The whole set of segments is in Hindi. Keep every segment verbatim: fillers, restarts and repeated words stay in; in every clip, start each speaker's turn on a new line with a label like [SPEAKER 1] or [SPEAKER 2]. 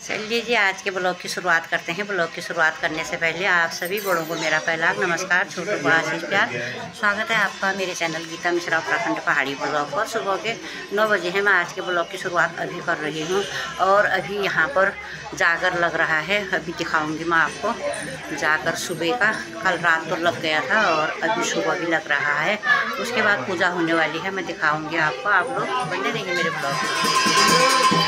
[SPEAKER 1] चलिए जी, आज के ब्लॉग की शुरुआत करते हैं। ब्लॉग की शुरुआत करने से पहले आप सभी बड़ों को मेरा पहला नमस्कार, छोटों को आशीष प्यार। स्वागत है आपका मेरे चैनल गीता मिश्रा उत्तराखंड पहाड़ी ब्लॉग पर। सुबह के नौ बजे हैं। मैं आज के ब्लॉग की शुरुआत अभी कर रही हूँ और अभी यहाँ पर जागर लग रहा है। अभी दिखाऊँगी मैं आपको जागर सुबह का। कल रात तो लग गया था और अभी सुबह भी लग रहा है। उसके बाद पूजा होने वाली है, मैं दिखाऊँगी आपको। आप लोग बने रहिए मेरे ब्लॉग में।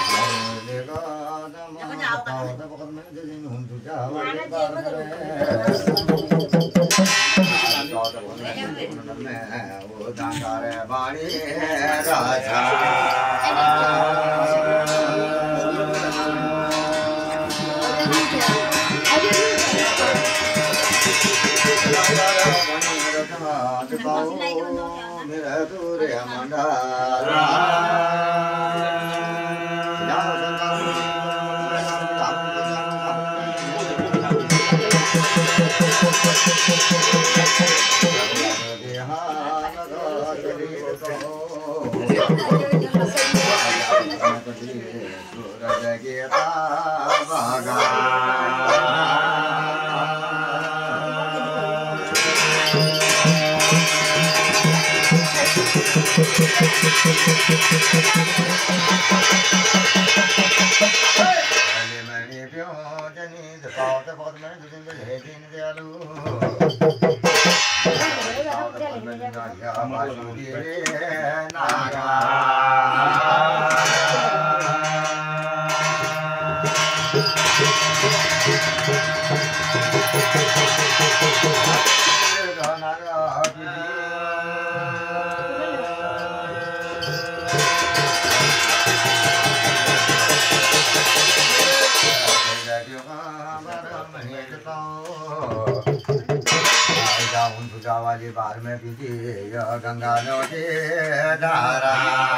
[SPEAKER 2] वाली बार में पीती गंगा नदी धारा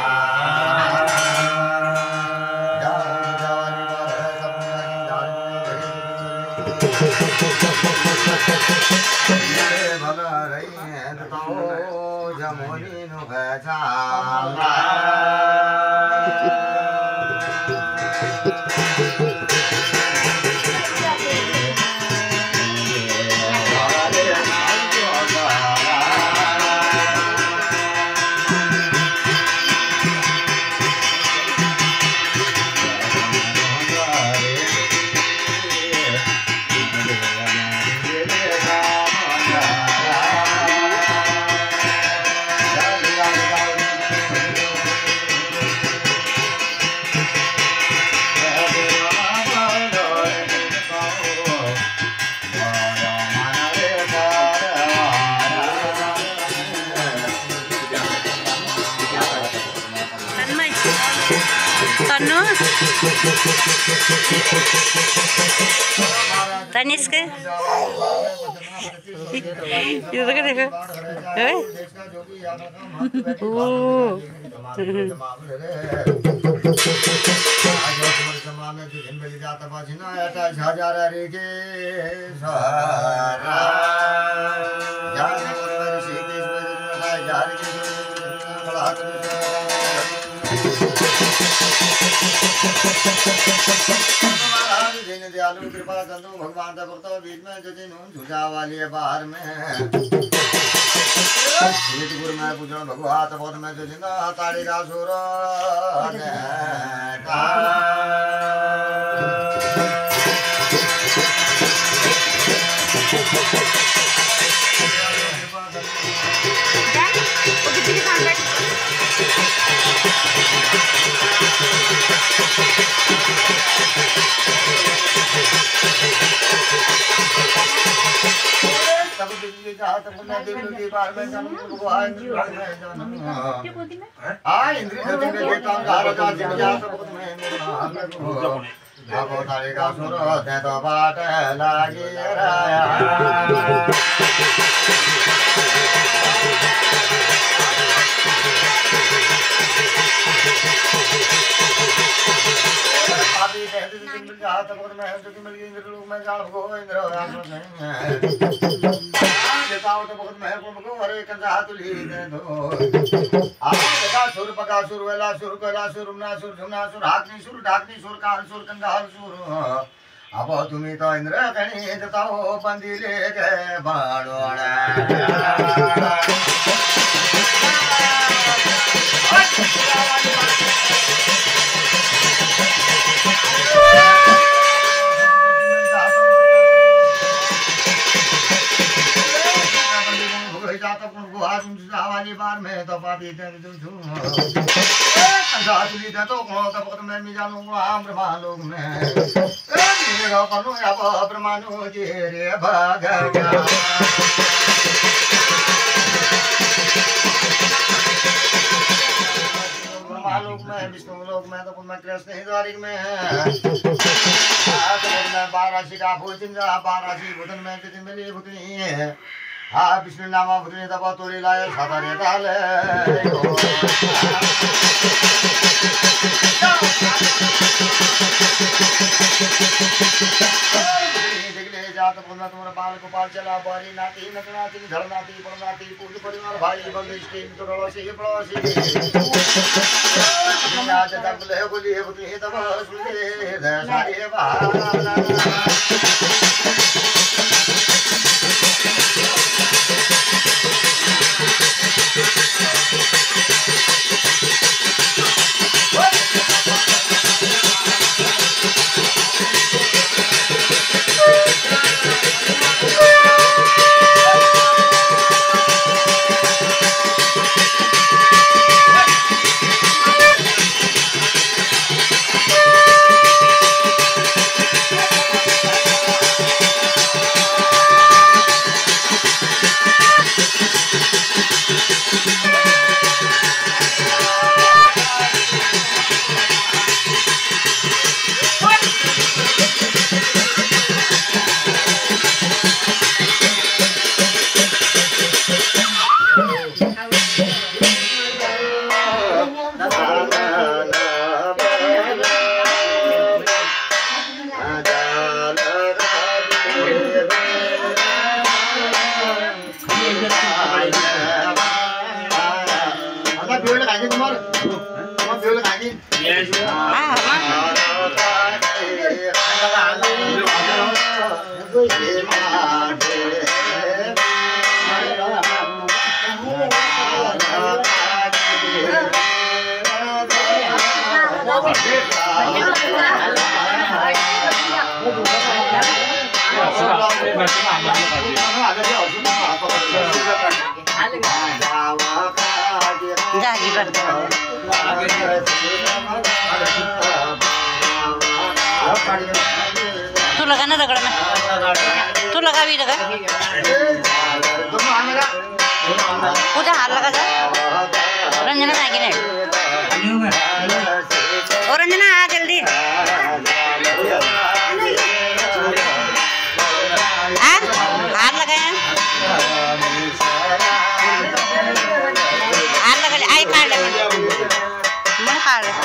[SPEAKER 2] भला रही है तो जमुनी नु
[SPEAKER 1] तनिष्क ये तो देखो ओ
[SPEAKER 2] दयालु कृपा संतु भगवान का भक्त बीच में जति नून झुझा वाली बाहर में गुरु में पूजन भगवान बहुत में जति ना ताड़ी का सुर का हाथ पकड़ में है जो कि मिल गई इंद्र लोक में जाल भगो इंद्र आश्रम नहीं है देवताओं तो पकड़ में है को भगो हरे कंजा हाथ ली दे दो आ का सुर पका सुर वेला सुर कोला सुर उमना सुर झुमना सुर हाकनी सुर ढाकनी सुर काल सुर कंगाल सुर अब तुम्हें तो इंद्र कणी देवताओं बंदी ले गए बाणोड़ा वाली बार में तो पाती दे दे साथली दे तो को तो पकड़ में मी जानू आम ब्रह्मा लोग में ए मेरे कनु अब ब्रह्मानु जी रे भाग गया ब्रह्मा लोग में विष्णु लोग में तो मैं कृष्ण ही द्वारिक में है आज मैं बारह शिका भोजन जा बारह शी भोजन में कितनी मिली भुतनी है हाँ विष्णु नामा भुतनी दबा तोड़ी लाए सादा रे डाले जात पुन्हा तुम्हारा बाल गोपाल चला बारी नाती नटनाती धरनाती पड़नाती पूज परिवार भाई बंदिश के तो रड़ोसी ये पड़ोसी आज तक ले बोली है भुतनी दबा सुने दे सारी बहाना
[SPEAKER 1] जागी कर तू लगा ना रगड़ में तू लगा भी लगा पूजा हाथ लगा जा रंजना जाएगी नहीं और रंजना आ जल्दी हाथ लगाए हाथ लगा ले आई काट ले मैं काट ले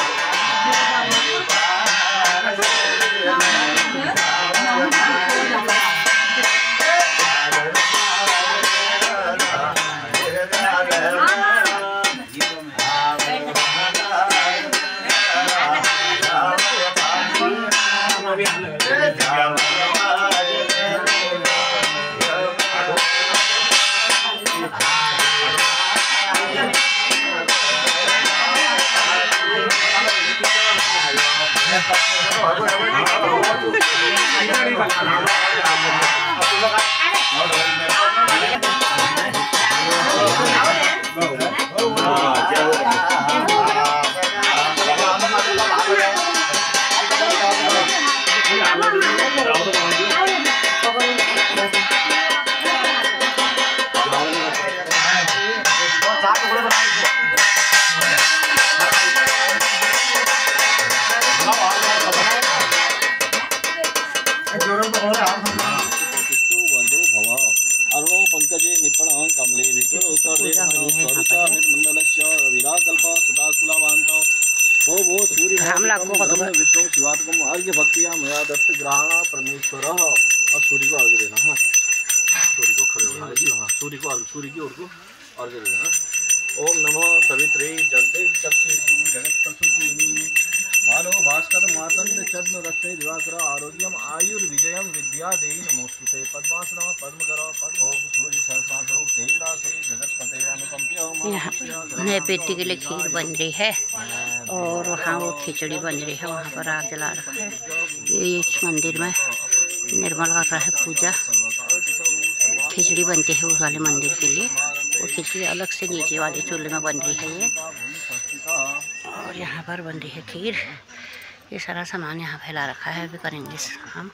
[SPEAKER 3] वो वो सूर्य
[SPEAKER 1] हम लागू को तो
[SPEAKER 3] विष्णु शिवात्मक अर्घ्य भक्तिया मया दत्त ग्रहण परमेश्वर और सूर्य को अर्घ्य देना। हाँ सूर्य को खड़े होना है। हाँ सूर्य को अर्घ्य, सूर्य की ओर को अर्घ्य देना। ओम नमो सवित्रे जलते चक्षु जगत प्रसूति भालो भास्कर मातंड चद्म रक्षे दिवाकर आरोग्यम आयुर्विजयम विद्या देहि नमोस्तुते पद्मासना पद्म करो पद्म ओम सूर्य सहस्रासो तेजरासे जगतपते अनुकंप्य।
[SPEAKER 1] यहाँ मेरे बेटी के लिए खीर बन रही है और वहाँ वो खिचड़ी बन रही है, वहाँ पर आग जला रखा है। ये इस मंदिर में निर्मल कर रहा है पूजा। खिचड़ी बनती है उस वाले मंदिर के लिए, वो खिचड़ी अलग से नीचे वाले चूल्हे में बन रही है ये, और यहाँ पर बन रही है खीर। ये सारा सामान यहाँ फैला रखा है, अभी करेंगे हम।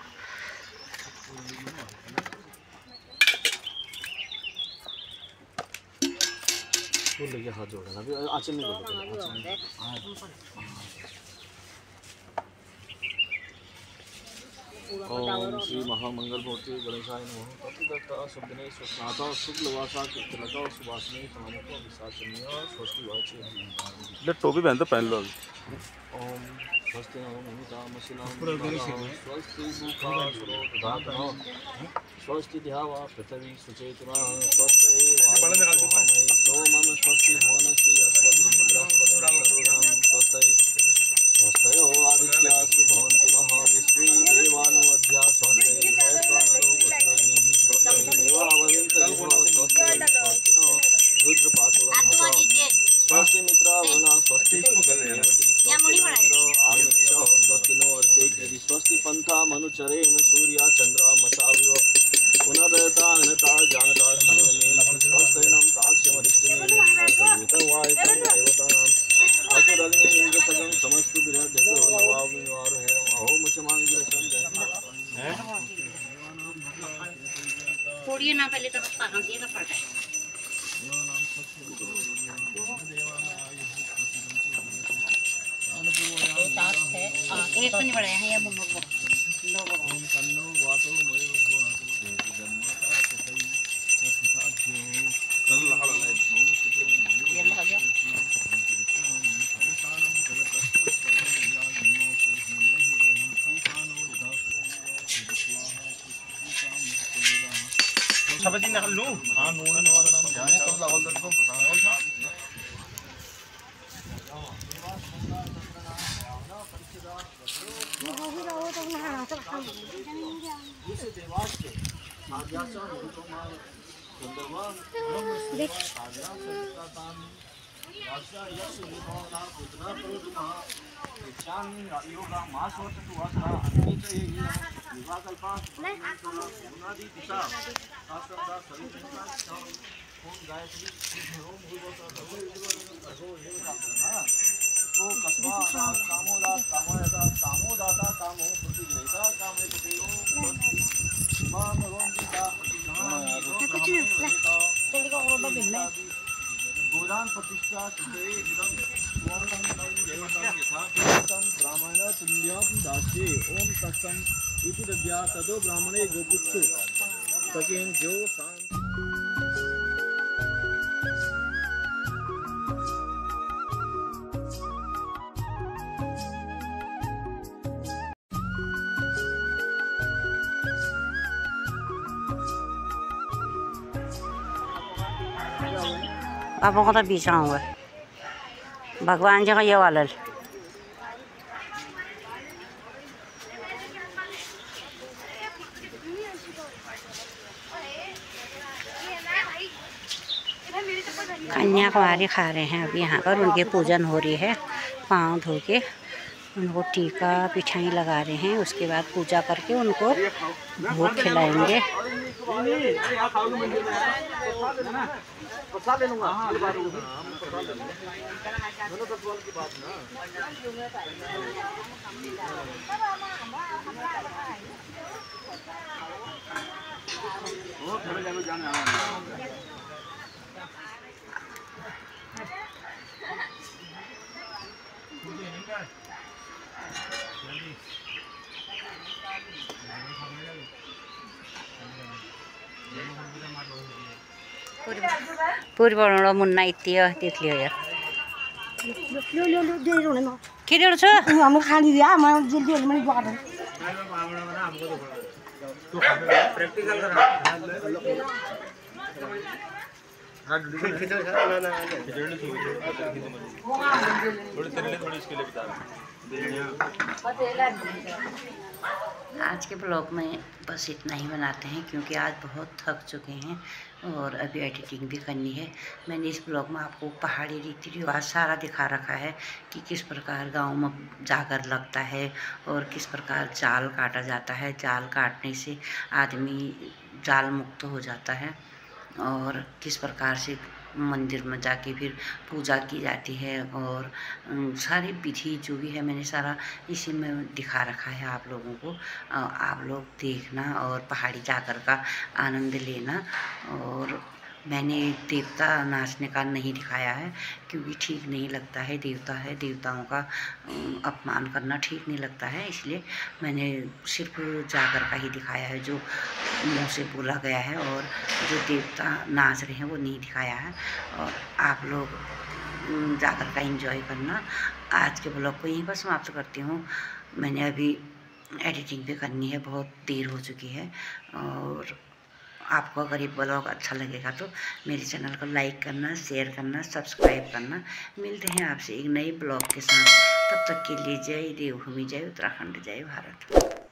[SPEAKER 3] हाथ जोड़ना अभी आचरण नहीं ओम श्री महामंगल मूर्ति गणेशाय नमः। प्रतिदत्ता शुभने स्वस्नाता शुक्लवासा कीर्तनका सुवासने समानको विशाचनीय स्वस्ति वाचे ले टोपी पहन तो पहन लो। ओम स्वस्ति नमो ममिता मसिनाम स्वस्ति मुखा सुरोधातनो स्वस्ति ध्यावा पृथ्वी सुचेतना स्वस्ति वायुमय सोमम स्वस्ति भुवनस्य अस्मत् बृहस्पति सर्वनाम स्वस्ति स्वस्तयो आदित्यासु भवन्तु नः विश्वे देवानो अध्या स्वस्ति वैश्वानरो वसुरग्निः स्वस्ति देवावन्त दिवो स्वस्ति स्वस्तिनो रुद्रपातुरं स्वस्ति मित्रावना स्वस्ति देवती आयुष्य स्वस्ति नो अर्धेकि स्वस्ति पंथा मनुचरेण सूर्या चंद्रा मसाविव पुनर्ता अनता जानता संगमेन स्वस्तिनं ताक्षमरिष्टनेन वायुतं देवतानां आसुरग्नि इंद्र सगं समस्तु विराजते नवाविवार है अहो मुझ मांगिरसं है
[SPEAKER 1] थोड़ी ना पहले तो पागल दिए ना पड़ता है। एक तो नहीं बढ़ा है ये मुन्नो को ओम कन्नो वातो मयो जन्माता तथै तथाभ्यो चल लगा लगा ये लगा गया सब दिन निकल लूं। हां नून ने वाला नाम जाने कब लागल दर को ओ कस्मा कामोदा कामयता कामोदाता कामो प्रतिग्रहिता कामयतेयो इमाम रोंदिता कुछ नहीं जल्दी को और बबिल गोदान प्रतिष्ठा सुदे इदं ओम देवतां यथा तम ब्राह्मण तुल्यं दास्ये ओम तत्सं इति दद्या तदो ब्राह्मणे गोपुत्सु तकेन जो शांत पापा को तो बीच आऊँगा भगवान जी का ये वाला कन्याकुमारी खा रहे हैं अभी यहाँ पर। उनकी पूजन हो रही है, पाँव धो के उनको टीका पिठाई लगा रहे हैं। उसके बाद पूजा करके उनको भोग खिलाएंगे। पूरी बड़ा मुन्ना इतनी देख लियो यार। किरण छ
[SPEAKER 4] हम खानी दिया मैं जल्दी जल्दी मैं बात
[SPEAKER 3] प्रैक्टिकल कर थोड़ी तेरे लिए थोड़ी इसके लिए बता
[SPEAKER 1] आज के ब्लॉग में बस इतना ही बनाते हैं क्योंकि आज बहुत थक चुके हैं और अभी एडिटिंग भी करनी है। मैंने इस ब्लॉग में आपको पहाड़ी रीति रिवाज सारा दिखा रखा है कि किस प्रकार गांव में जागर लगता है और किस प्रकार जाल काटा जाता है। जाल काटने से आदमी जाल मुक्त हो जाता है और किस प्रकार से मंदिर में जाके फिर पूजा की जाती है और सारी विधि जो भी है मैंने सारा इसी में दिखा रखा है आप लोगों को। आप लोग देखना और पहाड़ी जाकर का आनंद लेना। और मैंने देवता नाचने का नहीं दिखाया है क्योंकि ठीक नहीं लगता है। देवता है, देवताओं का अपमान करना ठीक नहीं लगता है, इसलिए मैंने सिर्फ जागर का ही दिखाया है जो मुँह से बोला गया है। और जो देवता नाच रहे हैं वो नहीं दिखाया है। और आप लोग जागर का एंजॉय करना। आज के ब्लॉग को यहीं पर समाप्त करती हूँ। मैंने अभी एडिटिंग भी करनी है, बहुत देर हो चुकी है। और आपको अगर ये ब्लॉग अच्छा लगेगा तो मेरे चैनल को लाइक करना, शेयर करना, सब्सक्राइब करना। मिलते हैं आपसे एक नए ब्लॉग के साथ। तब तक के लिए जय देवभूमि, जय उत्तराखंड, जय भारत।